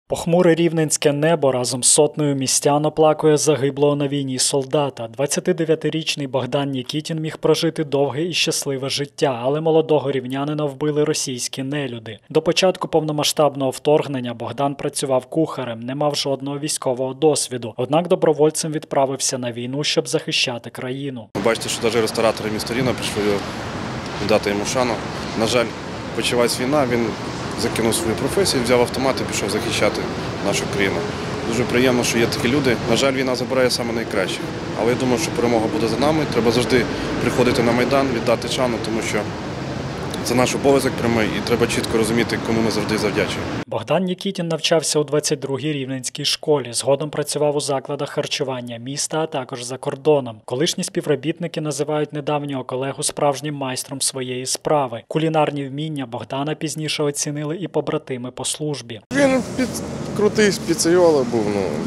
Похмуре рівненське небо разом з сотнею містян оплакує загиблого на війні солдата. 29-річний Богдан Нікітін міг прожити довге і щасливе життя, але молодого рівнянина вбили російські нелюди. До початку повномасштабного вторгнення Богдан працював кухарем, не мав жодного військового досвіду. Однак добровольцем відправився на війну, щоб захищати країну. Бачите, що навіть ресторатори міста Рівна прийшли віддати йому шану. На жаль, почалась війна, він закинув свою професію, взяв автомат і пішов захищати нашу країну. Дуже приємно, що є такі люди. На жаль, війна забирає саме найкраще. Але я думаю, що перемога буде за нами. Треба завжди приходити на Майдан, віддати шану, тому що це наш обов'язок прямий і треба чітко розуміти, кому ми завжди завдячуємо. Богдан Нікітін навчався у 22-й рівненській школі. Згодом працював у закладах харчування міста, а також за кордоном. Колишні співробітники називають недавнього колегу справжнім майстром своєї справи. Кулінарні вміння Богдана пізніше оцінили і побратими по службі. Він крутий спеціаліст був,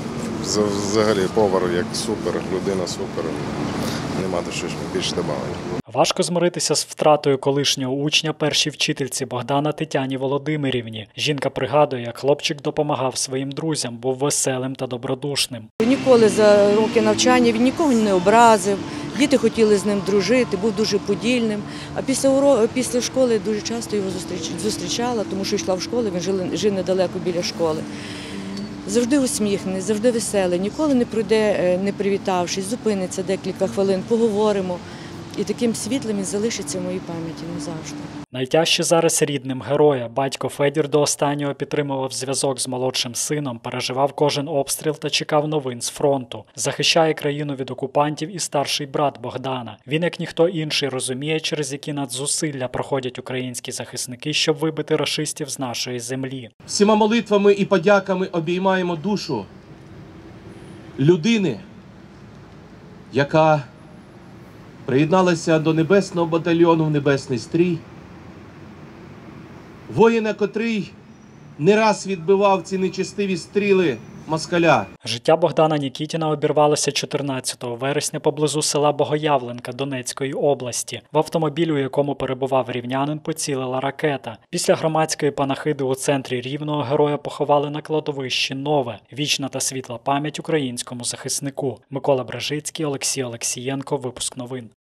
взагалі повар як супер, людина супер. Нема до що більше додати. Важко змиритися з втратою колишнього учня першій вчительці Богдана Тетяні Володимирівні. Жінка пригадує, як хлопчик допомагав своїм друзям, був веселим та добродушним. Ніколи за роки навчання він нікого не образив, діти хотіли з ним дружити, був дуже подільним. А після школи дуже часто його зустрічала, тому що йшла в школу, він жив недалеко біля школи. Завжди усміхнений, завжди веселий, ніколи не пройде, не привітавшись, зупиниться декілька хвилин, поговоримо. І таким світлим він залишиться в моїй пам'яті назавжди. Найтяжче зараз рідним героя. Батько Федір до останнього підтримував зв'язок з молодшим сином, переживав кожен обстріл та чекав новин з фронту. Захищає країну від окупантів і старший брат Богдана. Він, як ніхто інший, розуміє, через які надзусилля проходять українські захисники, щоб вибити рашистів з нашої землі. Всіма молитвами і подяками обіймаємо душу людини, яка приєдналася до Небесного батальйону в Небесний стрій, воїна, котрий не раз відбивав ці нечестиві стріли москаля. Життя Богдана Нікітіна обірвалося 14 вересня поблизу села Богоявленка Донецької області. В автомобіль, у якому перебував рівнянин, поцілила ракета. Після громадської панахиди у центрі Рівного героя поховали на кладовищі Нове. Вічна та світла пам'ять українському захиснику. Микола Бражицький, Олексій Олексієнко. Випуск новин.